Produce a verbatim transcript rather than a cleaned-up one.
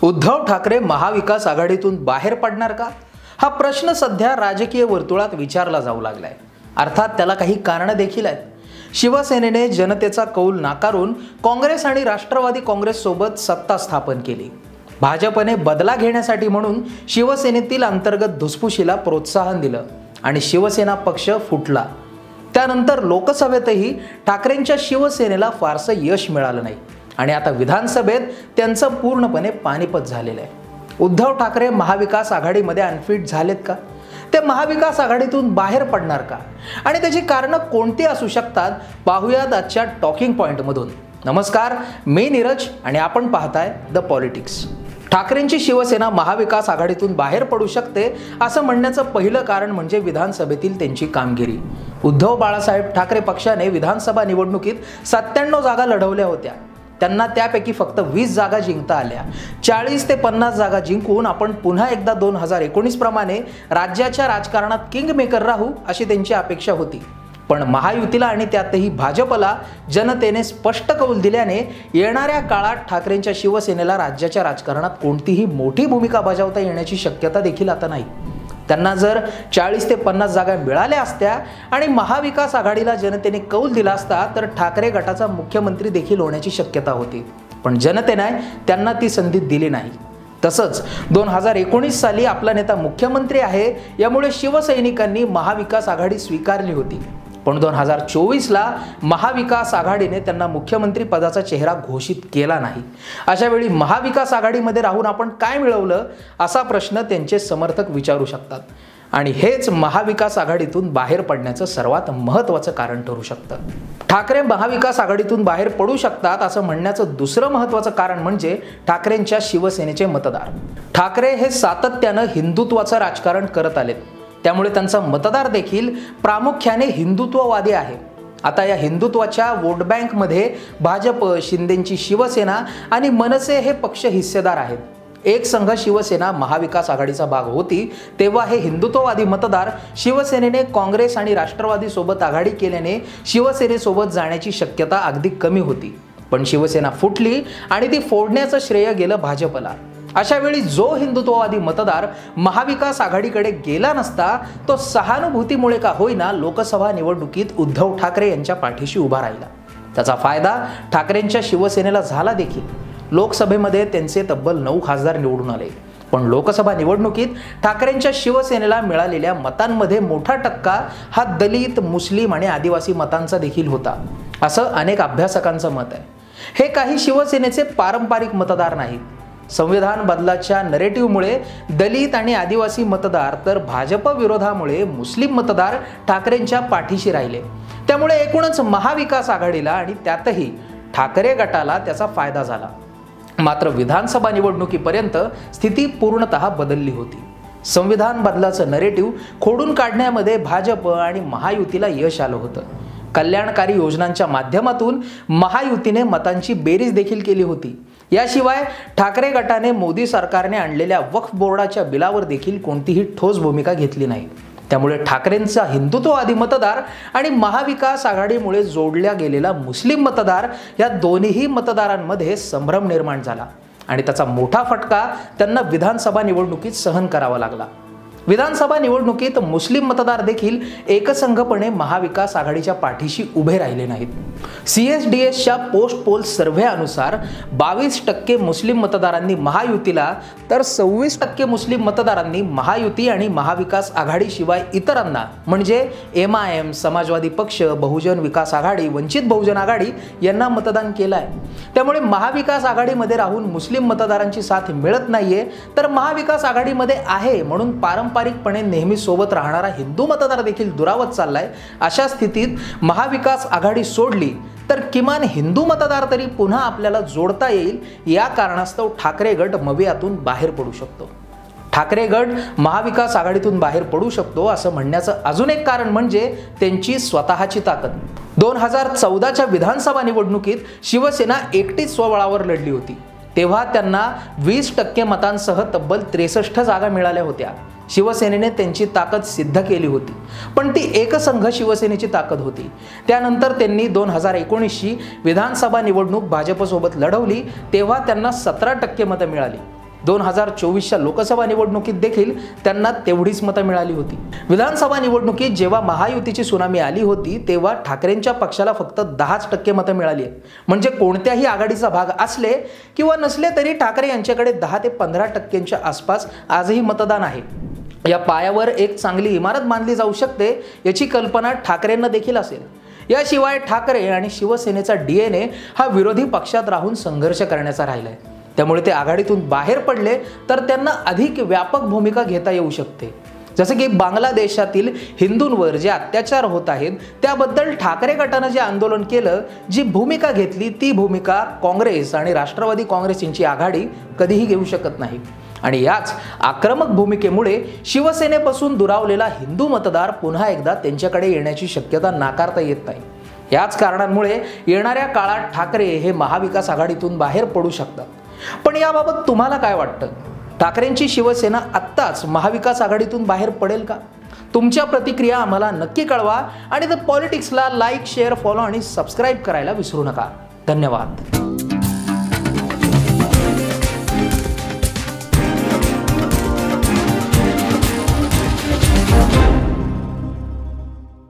उद्धव ठाकरे महाविकास आघाडीतून बाहेर पडणार का? हा प्रश्न सध्या राजकीय वर्तुळात विचारला जाऊ लागलाय। अर्थात त्याला काही कारणं देखील आहेत। शिवसेनेने जनतेचा कौल नाकारून काँग्रेस आणि राष्ट्रवादी काँग्रेस सोबत सत्ता स्थापन केली। भाजपने बदला घेण्यासाठी म्हणून शिवसेनेतील अंतर्गत धुसफुशीला प्रोत्साहन दिलं आणि शिवसेना पक्ष फुटला। त्यानंतर लोकसभेतही ठाकरेंच्या शिवसेनेला फारसं यश मिळालं नाही आणि आता विधानसभेत त्यांचं पूर्णपणे पानिपत झालेलं आहे। उद्धव ठाकरे महाविकास आघाडीमध्ये अनफिट झालेत का? ते महाविकास आघाडीतून बाहेर पडणार का? आणि त्याची कारणं कोणती असू शकतात पाहूयात आजच्या टॉकिंग पॉइंटमधून। नमस्कार, मी नीरज आणि आपण पाहताय द पॉलिटिक्स। ठाकरेंची शिवसेना महाविकास आघाडीतून बाहेर पडू शकते असं म्हणण्याचं पहिलं कारण म्हणजे विधानसभेतील त्यांची कामगिरी। उद्धव बाळासाहेब ठाकरे पक्षाने विधानसभा निवडणुकीत सत्त्याण्णव जागा लढवल्या होत्या। त्यांना त्यापैकी फक्त वीस जागा जिंकता आल्या। चाळीस ते पन्नास जागा जिंकून आपण पुन्हा एकदा दोन हजार एकोणीस प्रमाणे राज्याच्या राजकारणात किंग मेकर राहू अशी त्यांची अपेक्षा होती। पण महायुतीला आणि त्यातही भाजपला जनतेने स्पष्ट कौल दिल्याने येणाऱ्या काळात ठाकरेंच्या शिवसेनेला राज्याच्या राजकारणात कोणतीही मोठी भूमिका बजावता येण्याची शक्यता देखील आता नाही। त्यांना जर चाळीस ते पन्नास जागा मिळाल्या असत्या आणि महाविकास आघाडीला जनतेने कौल दिला असता तर ठाकरे गटाचा मुख्यमंत्री देखील होण्याची शक्यता होती। पण जनतेने त्यांना ती संधी दिली नाही। तसंच दोन हजार एकोणीस साली आपला नेता मुख्यमंत्री आहे यामुळे शिवसैनिकांनी महाविकास आघाडी स्वीकारली होती। पण दोन हजार चोवीस ला महाविकास आघाडीने त्यांना मुख्यमंत्री पदाचा चेहरा घोषित केला नाही। अशा वेळी महाविकास आघाडीमध्ये राहून आपण काय मिळवलं असा प्रश्न त्यांचे समर्थक विचारू शकतात आणि हेच महाविकास आघाडीतून बाहेर पडण्याचं सर्वात महत्त्वाचं कारण ठरू शकतं। ठाकरे महाविकास आघाडीतून बाहेर पडू शकतात असं म्हणण्याचं दुसरं महत्त्वाचं कारण म्हणजे ठाकरेंच्या शिवसेनेचे मतदार। ठाकरे हे सातत्यानं हिंदुत्वाचं राजकारण करत आलेत, त्यामुळे त्यांचा मतदार देखील प्रामुख्याने हिंदुत्ववादी आहे। आता या हिंदुत्वाच्या वोट बँकमध्ये भाजप, शिंदेची शिवसेना आणि मनसे हे पक्ष हिस्सेदार आहेत। एक संघ शिवसेना महाविकास आघाडीचा भाग होती तेव्हा हे हिंदुत्ववादी मतदार शिवसेनेने काँग्रेस आणि राष्ट्रवादी सोबत आघाडी केल्याने शिवसेनेसोबत जाण्याची शक्यता अगदी कमी होती। पण शिवसेना फुटली आणि ती फोडण्याचं श्रेय गेलं भाजपला। अशा वेळी जो हिंदुत्ववादी मतदार महाविकास आघाडीकडे गेला नसता तो सहानुभूतीमुळे का होईना लोकसभा निवडणुकीत उद्धव ठाकरे यांच्या पाठीशी उभा राहिला। त्याचा फायदा ठाकरेंच्या शिवसेनेला झाला देखील। लोकसभेमध्ये त्यांचे तब्बल नऊ खासदार निवडून आले। पण लोकसभा निवडणुकीत ठाकरेंच्या शिवसेनेला मिळालेल्या मतांमध्ये मोठा टक्का हा दलित, मुस्लिम आणि आदिवासी मतांचा देखील होता असं अनेक अभ्यासकांचं मत आहे। हे काही शिवसेनेचे पारंपरिक मतदार नाहीत। संविधान बदलाच्या नरेटिव्हमुळे दलित आणि आदिवासी मतदार तर भाजप विरोधामुळे मुस्लिम मतदार ठाकरेंच्या पाठीशी राहिले। त्यामुळे एकूणच महाविकास आघाडीला आणि त्यातही ठाकरे गटाला त्याचा फायदा झाला। मात्र विधानसभा निवडणुकीपर्यंत स्थिती पूर्णतः बदलली होती। संविधान बदलाचं नरेटिव्ह खोडून काढण्यामध्ये भाजप आणि महायुतीला यश आलं होतं। कल्याणकारी योजनांच्या माध्यमातून महायुतीने मतांची बेरीज देखील केली होती। याशिवाय ठाकरे गटाने मोदी सरकारने आणलेल्या वक्फ बोर्डाच्या बिलावर देखील कोणतीही ठोस भूमिका घेतली नाही। त्यामुळे ठाकरेंचा हिंदुत्ववादी मतदार आणि महाविकास आघाडीमुळे जोडल्या गेलेला मुस्लिम मतदार या दोन्ही मतदारांमध्ये संभ्रम निर्माण झाला आणि त्याचा मोठा फटका त्यांना विधानसभा निवडणुकीत सहन करावा लागला। विधानसभा निवडणुकीत मुस्लिम मतदार देखील एकसंघपणे महाविकास आघाडीच्या पाठीशी उभे राहिले नाहीत। सी एस डी एसच्या पोस्ट पोल सर्व्हेनुसार बावीस टक्के मुस्लिम मतदारांनी महायुतीला तर सव्वीस टक्के मुस्लिम मतदारांनी महायुती आणि महाविकास आघाडीशिवाय इतरांना म्हणजे एम आय एम, समाजवादी पक्ष, बहुजन विकास आघाडी, वंचित बहुजन आघाडी यांना मतदान केलं आहे। त्यामुळे महाविकास आघाडीमध्ये राहून मुस्लिम मतदारांची साथ मिळत नाहीये तर महाविकास आघाडीमध्ये आहे म्हणून पारंपरिकपणे नेहमी सोबत राहणारा हिंदू मतदार देखील दुरावत चाललाय। अशा स्थितीत महाविकास आघाडी सोडली तर किमान हिंदू मतदार तरी पुन्हा आपल्याला जोडता येईल। या कारणास्तव ठाकरे गट मवियातून बाहेर पडू शकतो। ठाकरे गट महाविकास आघाडीतून बाहेर पडू शकतो असं म्हणण्याचं अजून एक कारण म्हणजे त्यांची स्वतःची ताकद। दोन हजार चौदाच्या विधानसभा निवडणुकीत शिवसेना एकटीच स्वबळावर लढली होती। तेव्हा त्यांना वीस टक्के मतांसह तब्बल त्रेसष्ट जागा मिळाल्या होत्या। शिवसेनेने त्यांची ताकद सिद्ध केली होती, पण ती एकसंघ शिवसेनेची ताकद होती। त्यानंतर त्यांनी दोन हजार एकोणीस ची विधानसभा निवडणूक भाजपसोबत लढवली, तेव्हा त्यांना सतरा टक्के मतं मिळाली। दोन हजार चोवीसच्या लोकसभा निवडणुकीत देखील त्यांना तेवढीच मतं मिळाली होती। विधानसभा निवडणुकीत जेव्हा महायुतीची सुनामी आली होती तेव्हा ठाकरेंच्या पक्षाला फक्त दहाच टक्के मतं मिळाली आहेत। म्हणजे कोणत्याही आघाडीचा भाग असले किंवा नसले तरी ठाकरे यांच्याकडे दहा ते पंधरा टक्क्यांच्या आसपास आजही मतदान आहे। या पायावर एक चांगली इमारत बांधली जाऊ शकते याची कल्पना ठाकरेंना देखील असेल। याशिवाय ठाकरे आणि शिवसेनेचा डीएनए हा विरोधी पक्षात राहून संघर्ष करण्याचा राहिलाय, त्यामुळे ते आघाडीतून बाहेर पडले तर त्यांना अधिक व्यापक भूमिका घेता येऊ शकते। जसे की बांगलादेशातील हिंदूंवर जे अत्याचार होत आहेत त्याबद्दल ठाकरे गटाने जे आंदोलन केलं, जी भूमिका घेतली, ती भूमिका काँग्रेस आणि राष्ट्रवादी काँग्रेस यांची आघाडी कधीही घेऊ शकत नाही। आणि याच आक्रमक भूमिकेमुळे शिवसेनेपासून दुरावलेला हिंदू मतदार पुन्हा एकदा त्यांच्याकडे येण्याची शक्यता नाकारता येत नाही। याच कारणांमुळे येणाऱ्या काळात ठाकरे हे महाविकास आघाडीतून बाहेर पडू शकतात। पण याबाबत तुम्हाला काय वाटतं? ठाकरेंची शिवसेना आत्ताच महाविकास आघाडीतून बाहेर पडेल का? तुमच्या प्रतिक्रिया आम्हाला नक्की कळवा आणि द पॉलिटिक्सला लाईक, शेअर, फॉलो आणि सबस्क्राईब करायला विसरू नका। धन्यवाद।